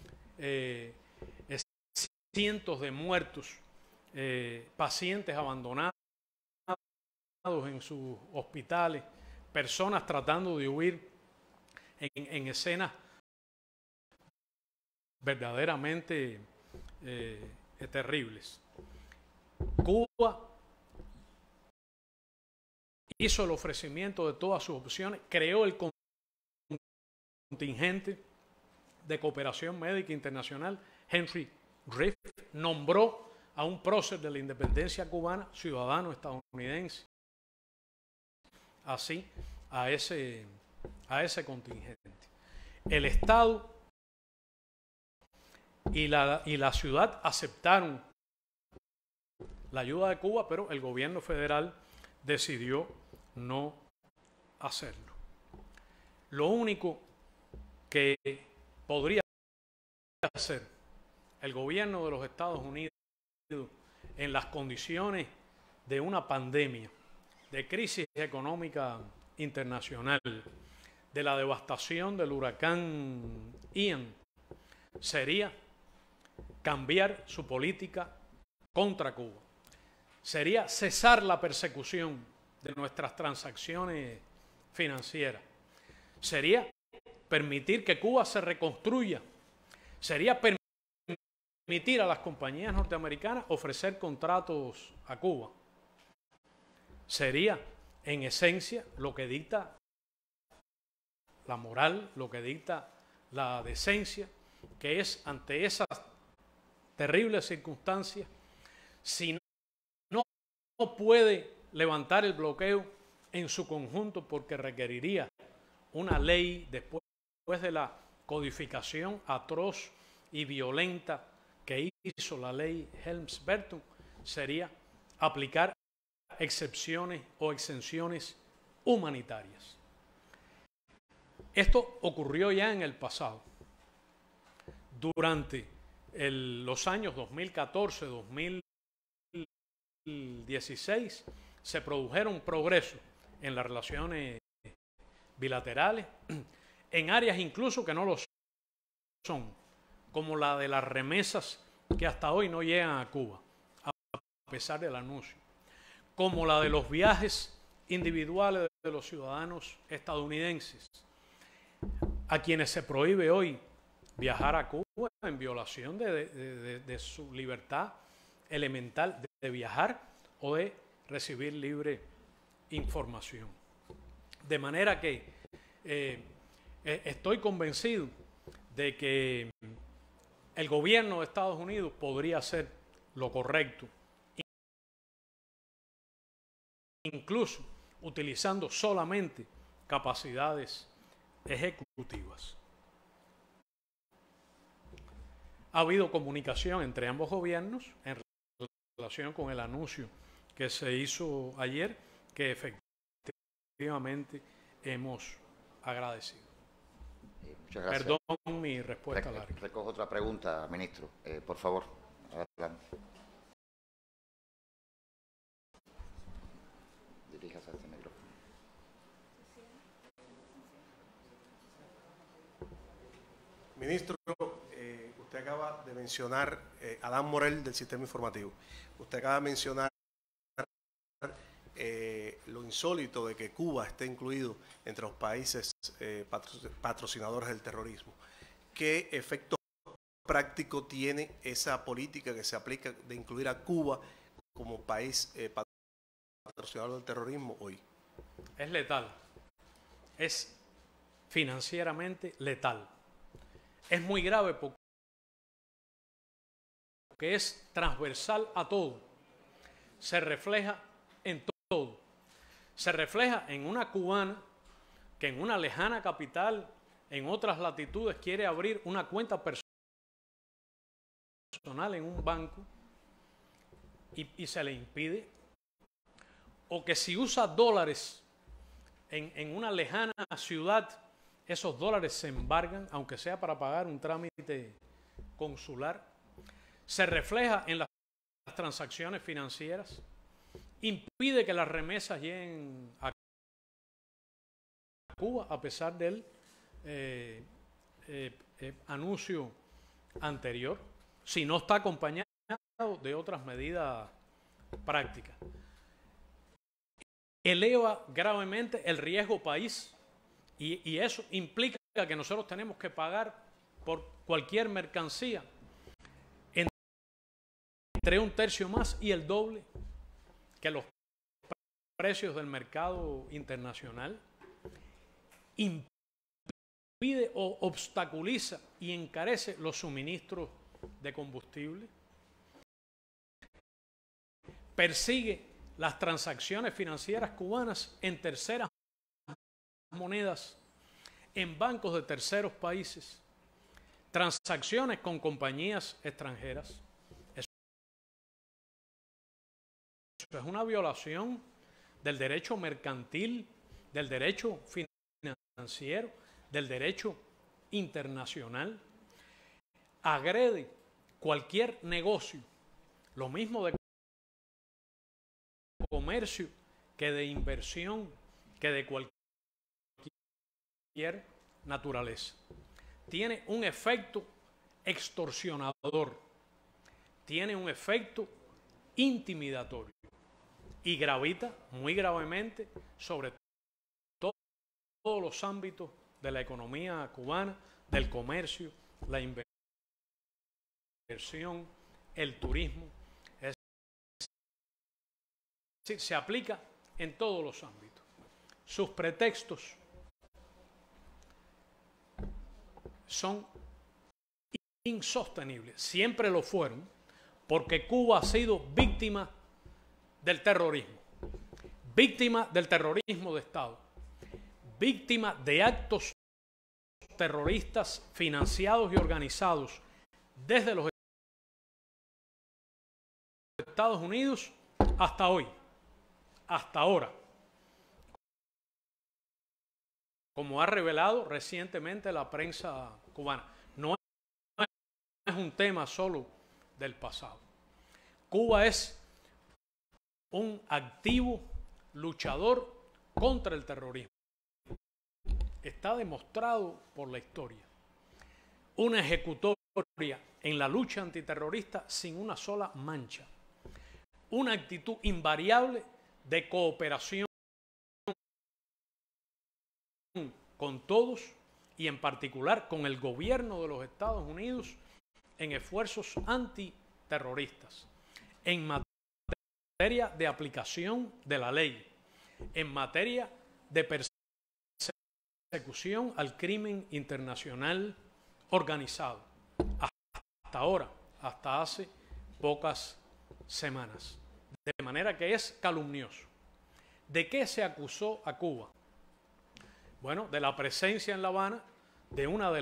cientos de muertos, pacientes abandonados en sus hospitales, personas tratando de huir en escenas verdaderamente terribles. Cuba hizo el ofrecimiento de todas sus opciones, creó el contingente de cooperación médica internacional, Henry Riff, nombró a un prócer de la independencia cubana, ciudadano estadounidense, así a ese contingente. El Estado y la ciudad aceptaron la ayuda de Cuba, pero el gobierno federal decidió no hacerlo. Lo único que podría hacer el gobierno de los Estados Unidos en las condiciones de una pandemia, de crisis económica internacional, de la devastación del huracán Ian, sería cambiar su política contra Cuba. Sería cesar la persecución de nuestras transacciones financieras. Sería permitir que Cuba se reconstruya. Sería permitir a las compañías norteamericanas ofrecer contratos a Cuba. Sería, en esencia, lo que dicta la moral, lo que dicta la decencia, que es ante esas terribles circunstancias, si no puede levantar el bloqueo en su conjunto porque requeriría una ley después de la codificación atroz y violenta que hizo la ley Helms-Burton, sería aplicar excepciones o exenciones humanitarias. Esto ocurrió ya en el pasado. Durante los años 2014, 2016, se produjeron progresos en las relaciones bilaterales, en áreas incluso que no lo son, como la de las remesas que hasta hoy no llegan a Cuba, a pesar del anuncio, como la de los viajes individuales de los ciudadanos estadounidenses, a quienes se prohíbe hoy viajar a Cuba en violación de su libertad elemental de viajar o de recibir libre información. De manera que estoy convencido de que el gobierno de Estados Unidos podría hacer lo correcto, incluso utilizando solamente capacidades ejecutivas. Ha habido comunicación entre ambos gobiernos en relación con el anuncio que se hizo ayer, que efectivamente hemos agradecido. Muchas gracias. Perdón mi respuesta larga. Recojo otra pregunta, ministro. Por favor, adelante. Diríjase a este micrófono. Ministro, usted acaba de mencionar Adán Morel del Sistema Informativo. Usted acaba de mencionar lo insólito de que Cuba esté incluido entre los países patrocinadores del terrorismo. ¿Qué efecto práctico tiene esa política que se aplica de incluir a Cuba como país patrocinador del terrorismo hoy? Es letal. Es financieramente letal. Es muy grave porque es transversal a todo. Se refleja en todo. Se refleja en una cubana que en una lejana capital, en otras latitudes, quiere abrir una cuenta personal en un banco y se le impide. O que si usa dólares en una lejana ciudad, esos dólares se embargan, aunque sea para pagar un trámite consular. Se refleja en las transacciones financieras. Impide que las remesas lleguen a Cuba, a pesar del anuncio anterior, si no está acompañado de otras medidas prácticas. Eleva gravemente el riesgo país y eso implica que nosotros tenemos que pagar por cualquier mercancía entre un tercio más y el doble que los precios del mercado internacional, impide o obstaculiza y encarece los suministros de combustible, persigue las transacciones financieras cubanas en terceras monedas, en bancos de terceros países, transacciones con compañías extranjeras. Eso es una violación del derecho mercantil, del derecho financiero, del derecho internacional. Agrede cualquier negocio, lo mismo de comercio que de inversión, que de cualquier naturaleza. Tiene un efecto extorsionador, tiene un efecto intimidatorio y gravita muy gravemente sobre todos los ámbitos de la economía cubana, del comercio, la inversión, el turismo. Es decir, se aplica en todos los ámbitos. Sus pretextos son insostenibles, siempre lo fueron, porque Cuba ha sido víctima del terrorismo de Estado, víctima de actos terroristas financiados y organizados desde los Estados Unidos hasta hoy, hasta ahora, como ha revelado recientemente la prensa cubana. No es un tema solo del pasado. Cuba es un activo luchador contra el terrorismo. Está demostrado por la historia. Una ejecutoria en la lucha antiterrorista sin una sola mancha. Una actitud invariable de cooperación con todos y en particular con el gobierno de los Estados Unidos en esfuerzos antiterroristas, en materia de aplicación de la ley, en materia de persecución al crimen internacional organizado. Hasta ahora, hasta hace pocas semanas. De manera que es calumnioso. ¿De qué se acusó a Cuba? Bueno, de la presencia en La Habana de una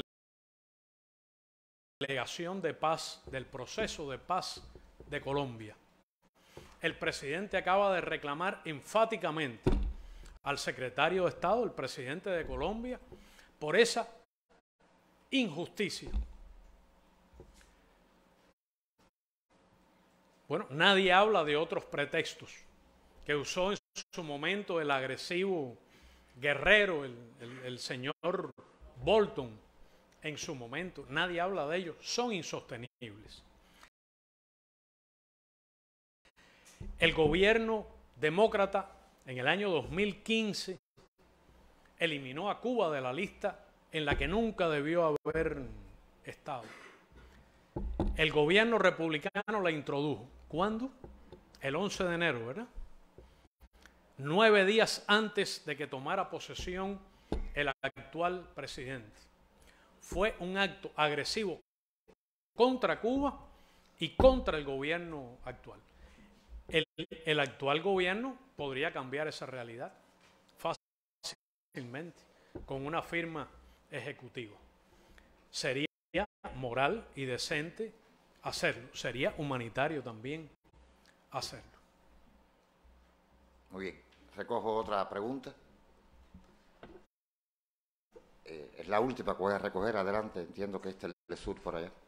delegación de paz, del proceso de paz de Colombia. El presidente acaba de reclamar enfáticamente al secretario de Estado, el presidente de Colombia, por esa injusticia. Bueno, nadie habla de otros pretextos que usó en su momento el agresivo guerrero, el señor Bolton, en su momento. Nadie habla de ellos. Son insostenibles. El gobierno demócrata en el año 2015 eliminó a Cuba de la lista en la que nunca debió haber estado. El gobierno republicano la introdujo. ¿Cuándo? El 11 de enero, ¿verdad? 9 días antes de que tomara posesión el actual presidente. Fue un acto agresivo contra Cuba y contra el gobierno actual. El actual gobierno podría cambiar esa realidad fácilmente con una firma ejecutiva. Sería moral y decente hacerlo. Sería humanitario también hacerlo. Muy bien. Recojo otra pregunta. Es la última que voy a recoger. Adelante. Entiendo que este es el sur por allá.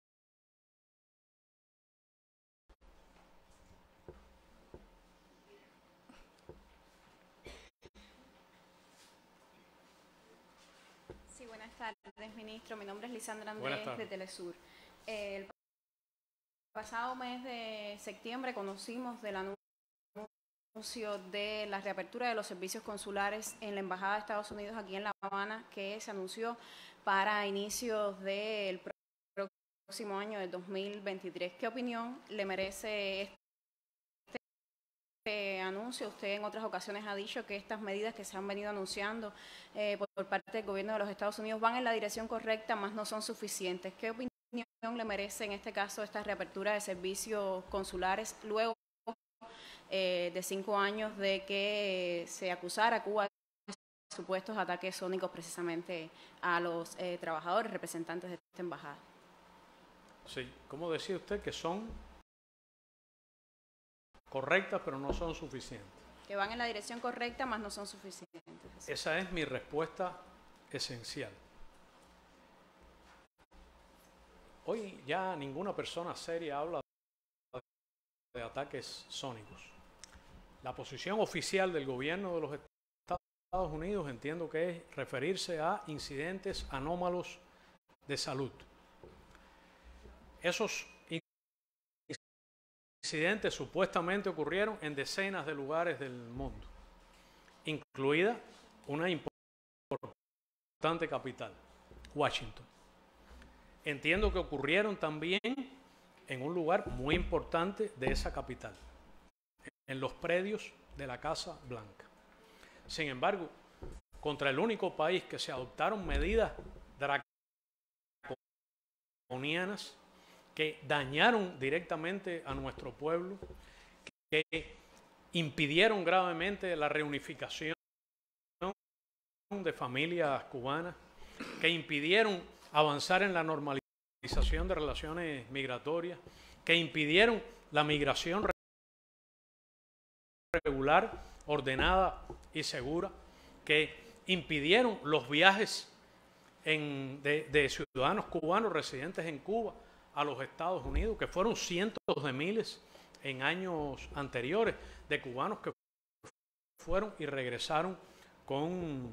Sí, buenas tardes, ministro. Mi nombre es Lisandra Andrés de Telesur. El pasado mes de septiembre conocimos del anuncio de la reapertura de los servicios consulares en la Embajada de Estados Unidos aquí en La Habana, que se anunció para inicios del próximo año, del 2023. ¿Qué opinión le merece este anuncio? Usted en otras ocasiones ha dicho que estas medidas que se han venido anunciando por parte del gobierno de los Estados Unidos van en la dirección correcta, mas no son suficientes. ¿Qué opinión le merece en este caso esta reapertura de servicios consulares luego de 5 años de que se acusara a Cuba de supuestos ataques sónicos precisamente a los trabajadores representantes de esta embajada? Sí, ¿cómo decía usted que son correctas pero no son suficientes? Que van en la dirección correcta, mas no son suficientes. Esa es mi respuesta esencial. Hoy ya ninguna persona seria habla de ataques sónicos. La posición oficial del gobierno de los Estados Unidos entiendo que es referirse a incidentes anómalos de salud. Esos incidentes supuestamente ocurrieron en decenas de lugares del mundo, incluida una importante capital, Washington. Entiendo que ocurrieron también en un lugar muy importante de esa capital, en los predios de la Casa Blanca. Sin embargo, contra el único país que se adoptaron medidas draconianas que dañaron directamente a nuestro pueblo, que impidieron gravemente la reunificación de familias cubanas, que impidieron avanzar en la normalización de relaciones migratorias, que impidieron la migración regular, ordenada y segura, que impidieron los viajes de ciudadanos cubanos residentes en Cuba a los Estados Unidos, que fueron cientos de miles en años anteriores de cubanos que fueron y regresaron con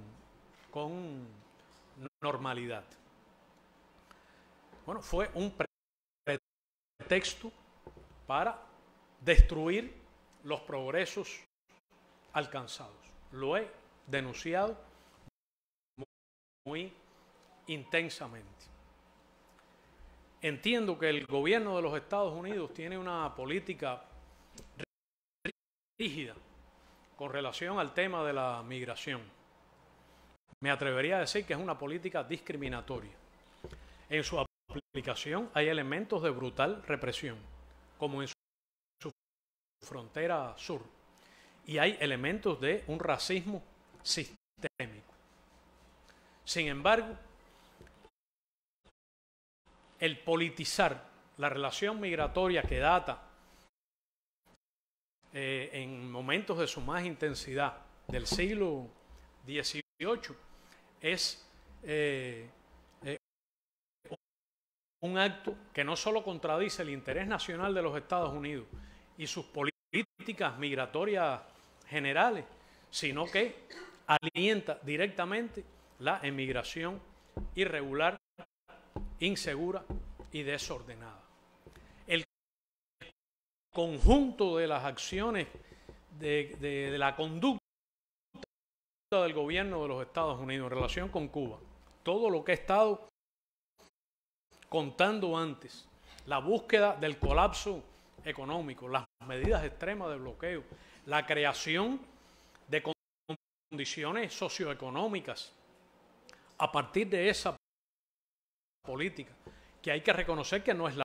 normalidad. Bueno, fue un pretexto para destruir los progresos alcanzados. Lo he denunciado muy intensamente. Entiendo que el gobierno de los Estados Unidos tiene una política rígida con relación al tema de la migración. Me atrevería a decir que es una política discriminatoria. En su aplicación hay elementos de brutal represión, como en su frontera sur, y hay elementos de un racismo sistémico. Sin embargo, el politizar la relación migratoria que data en momentos de su más intensidad del siglo XVIII es un acto que no solo contradice el interés nacional de los Estados Unidos y sus políticas migratorias generales, sino que alienta directamente la emigración irregular, insegura y desordenada. El conjunto de las acciones de la conducta del gobierno de los Estados Unidos en relación con Cuba, todo lo que he estado contando antes, la búsqueda del colapso económico, las medidas extremas de bloqueo, la creación de condiciones socioeconómicas a partir de esa política, que hay que reconocer que no es la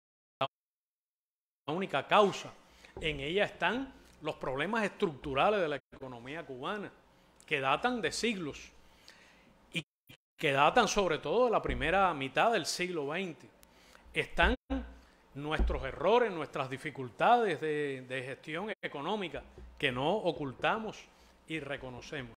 única causa. En ella están los problemas estructurales de la economía cubana, que datan de siglos y que datan sobre todo de la primera mitad del siglo XX. Están nuestros errores, nuestras dificultades de gestión económica que no ocultamos y reconocemos.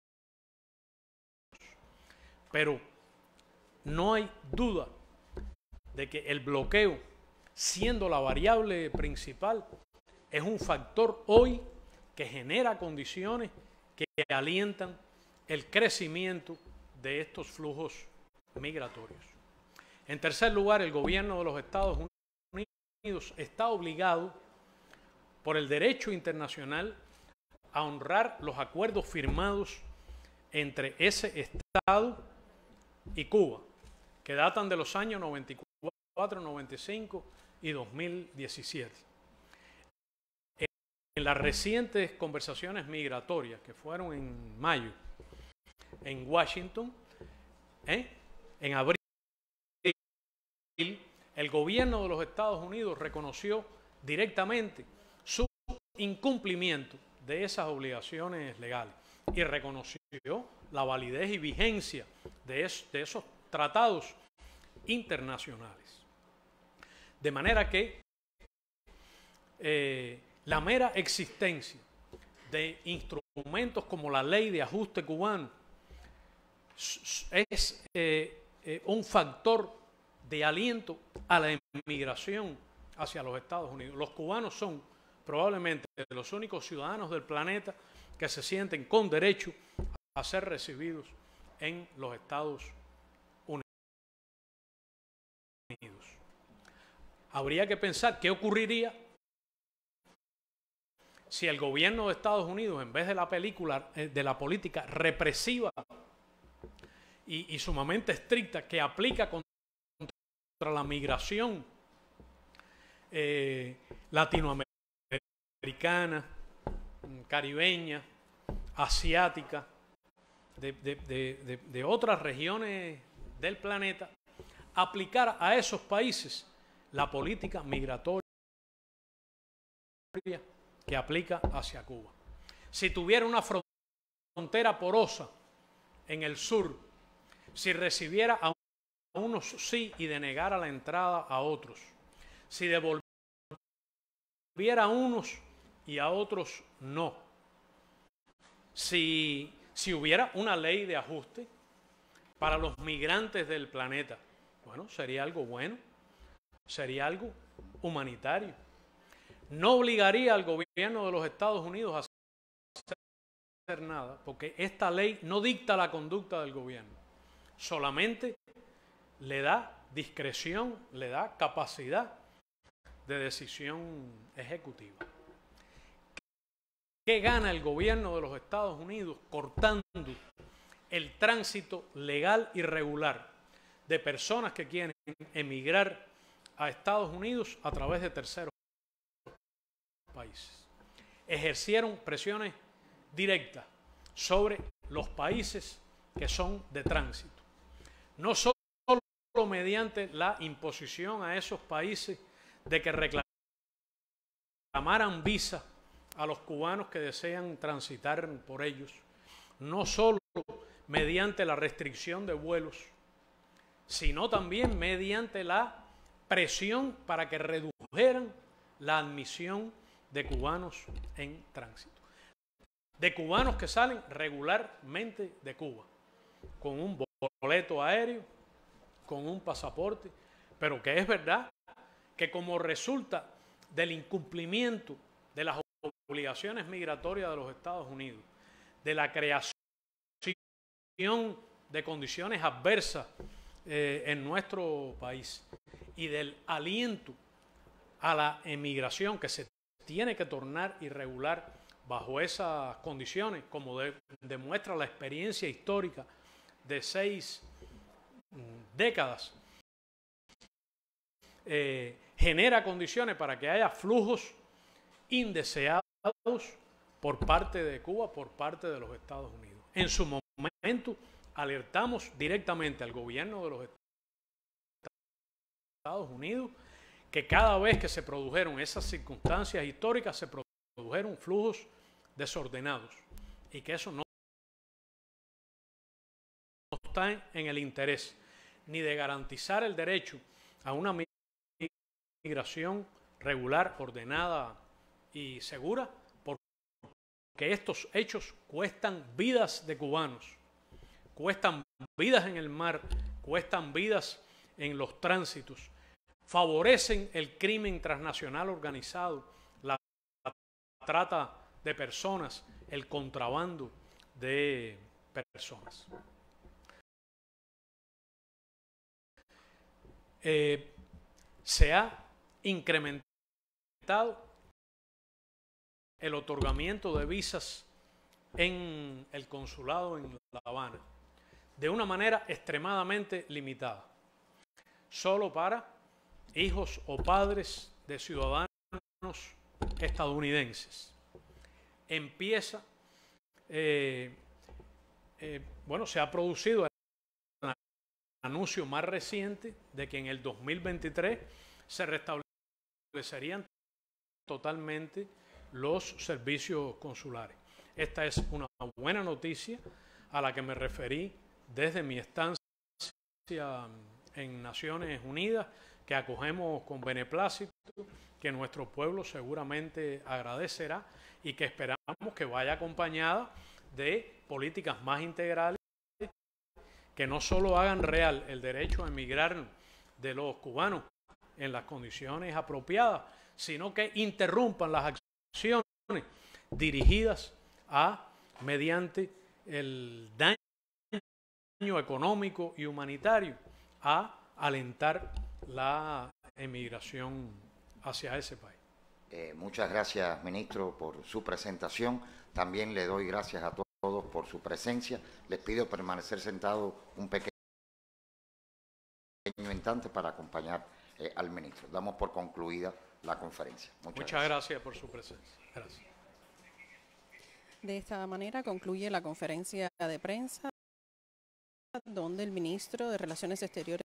Pero no hay duda de que el bloqueo, siendo la variable principal, es un factor hoy que genera condiciones que alientan el crecimiento de estos flujos migratorios. En tercer lugar, el gobierno de los Estados Unidos está obligado por el derecho internacional a honrar los acuerdos firmados entre ese Estado y Cuba, que datan de los años 94, 95 y 2017. En las recientes conversaciones migratorias que fueron en mayo en Washington, en abril, el gobierno de los Estados Unidos reconoció directamente su incumplimiento de esas obligaciones legales y reconoció la validez y vigencia de esos tratados internacionales. De manera que la mera existencia de instrumentos como la ley de ajuste cubano es un factor de aliento a la emigración hacia los Estados Unidos. Los cubanos son probablemente los únicos ciudadanos del planeta que se sienten con derecho a ser recibidos en los Estados Unidos. Habría que pensar qué ocurriría si el gobierno de Estados Unidos, en vez de la política represiva y sumamente estricta que aplica contra la migración latinoamericana, caribeña, asiática, de otras regiones del planeta, aplicar a esos países la política migratoria que aplica hacia Cuba. Si tuviera una frontera porosa en el sur, si recibiera a unos sí y denegara la entrada a otros, si devolviera a unos y a otros no, si hubiera una ley de ajuste para los migrantes del planeta, bueno, sería algo bueno, sería algo humanitario. No obligaría al gobierno de los Estados Unidos a hacer nada, porque esta ley no dicta la conducta del gobierno, solamente le da discreción, le da capacidad de decisión ejecutiva. ¿Qué gana el gobierno de los Estados Unidos cortando el tránsito legal y regular de personas que quieren emigrar a Estados Unidos a través de terceros países? Ejercieron presiones directas sobre los países que son de tránsito, no solo mediante la imposición a esos países de que reclamaran visa a los cubanos que desean transitar por ellos, no solo mediante la restricción de vuelos, sino también mediante la presión para que redujeran la admisión de cubanos en tránsito, de cubanos que salen regularmente de Cuba, con un boleto aéreo, con un pasaporte, pero que es verdad que como resulta del incumplimiento de las obligaciones migratorias de los Estados Unidos, de la creación de condiciones adversas en nuestro país y del aliento a la emigración que se tiene que tornar irregular bajo esas condiciones, como demuestra la experiencia histórica de 6 décadas, genera condiciones para que haya flujos indeseados por parte de Cuba, por parte de los Estados Unidos. En su momento alertamos directamente al gobierno de los Estados Unidos que cada vez que se produjeron esas circunstancias históricas se produjeron flujos desordenados y que eso no está en el interés ni de garantizar el derecho a una migración regular, ordenada y segura, porque estos hechos cuestan vidas de cubanos, cuestan vidas en el mar, cuestan vidas en los tránsitos, favorecen el crimen transnacional organizado, la trata de personas, el contrabando de personas. Se ha incrementado el otorgamiento de visas en el consulado en La Habana. de una manera extremadamente limitada, solo para hijos o padres de ciudadanos estadounidenses. Empieza, bueno, se ha producido el anuncio más reciente de que en el 2023 se restablecerían totalmente los servicios consulares. Esta es una buena noticia a la que me referí desde mi estancia en Naciones Unidas, que acogemos con beneplácito, que nuestro pueblo seguramente agradecerá y que esperamos que vaya acompañada de políticas más integrales que no solo hagan real el derecho a emigrar de los cubanos en las condiciones apropiadas, sino que interrumpan las acciones dirigidas a, mediante el daño económico y humanitario, a alentar la emigración hacia ese país. Muchas gracias, ministro, por su presentación. También le doy gracias a todos por su presencia. Les pido permanecer sentado un pequeño instante para acompañar al ministro. Damos por concluida la conferencia. Muchas gracias por su presencia. Gracias. De esta manera concluye la conferencia de prensa donde el ministro de Relaciones Exteriores